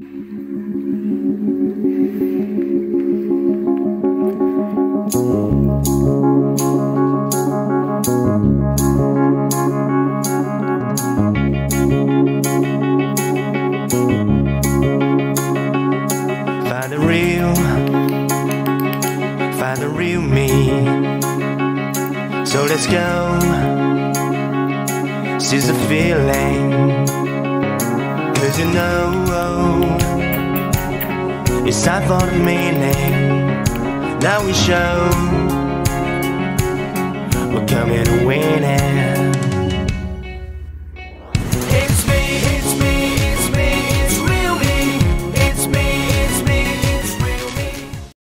Find the real me. So let's go, seize the feeling. 'Cause you know it's time for the meaning. Now we show we're coming to win it.